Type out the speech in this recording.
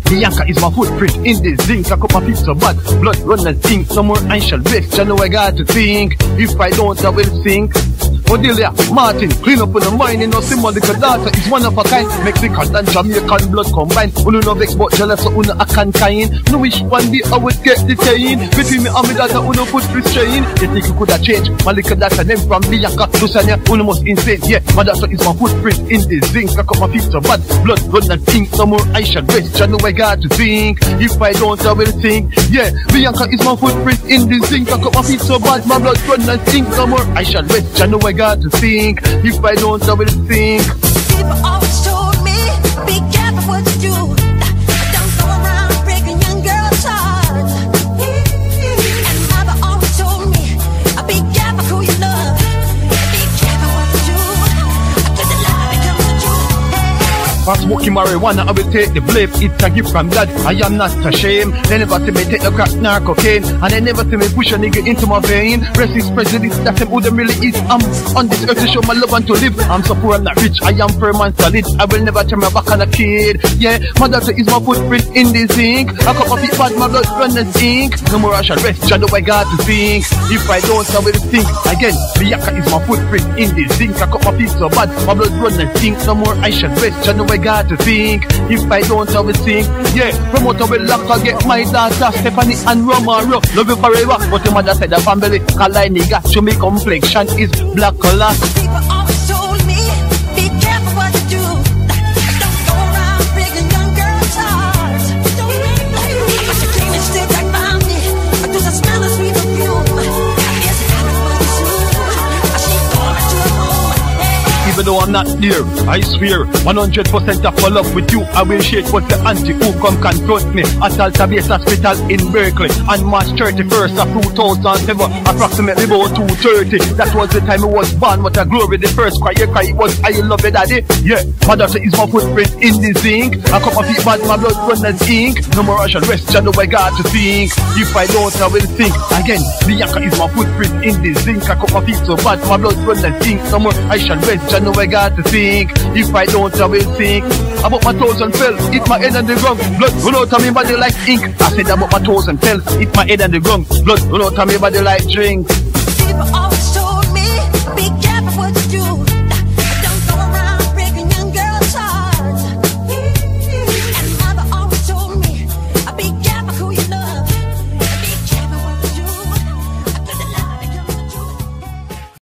Bianca is my footprint in the zinc. I cut my feet so bad, blood run and stink. No more I shall rest, I know I got to think. If I don't, I will sink. Odelia, Martin, clean up on the mind. You know, symbolical data is one of a kind. Mexican and Jamaican blood combined. Uno no vex but jealous, so uno a can kind. No wish one day I would get detained. Between me and me data, uno put restraint. You think you could have changed? My little data name from Bianca to Sanya. Uno must insane, yeah. My data is my footprint in the zinc. I cut my feet so bad, blood run and stink. No more I shall rest, I know I got to think. If I don't, I will think. Yeah, Bianca is my footprint in the zinc. I cut my feet so bad, my blood run and stink. No more I shall rest, I know I got to think. If I don't, I will think. People always told me, be careful what you do. Don't go around breaking young girls' hearts. And mother always told me, be careful who you love. Be careful what you do. Cause the love becomes the truth. For smoking marijuana, I will take the blame. It's a gift from God, I am not ashamed. They never see me take the crack, nor cocaine. And they never see me push a nigga into my vein. Racist prejudice, that's who them really is. I'm on this earth to show my love and to live. I'm so poor, I'm not rich, I am firm and solid. I will never turn my back on a kid. Yeah, my daughter is my footprint in the zinc. I cut my feet bad, my blood run and stink. No more I shall rest, I know I got to think. If I don't, I will think. Again, Bianca is my footprint in the zinc. I cut my feet so bad, my blood run and stink. No more I shall rest, I know I got to think. If I don't, I will think. Yeah, promoter will lock, I'll get my daughter Stephanie and Romaro. Love you forever, but the mother said the family color nigga. Show me complexion is black color. People always told me, be careful what you do. Don't go around breaking young girls' hearts. But you came and stood right by me. Do the smell of sweet perfume. It's happening soon. She going to a home. Even though I'm not there, I swear 100% of my love with you I will share. But the auntie who come confront me at Alta Base Hospital in Berkeley on March 31st of 2007, approximately about 2:30. That was the time I was born. What a glory, the first cry it was I love you daddy. Yeah, my daughter is my footprint in the zinc. I cut my feet bad, my blood run as ink. No more I shall rest, I know I got to think. If I don't, I will think. Again, Bianca is my footprint in the zinc. I cut my feet so bad, my blood run as ink. No more I shall rest, I know I got to think. If I don't, I will think. About my toes and fell, hit my head on the ground. Blood run out of me body like ink. I said about my toes and fell, hit my head on the ground. Blood run out of me body like drink.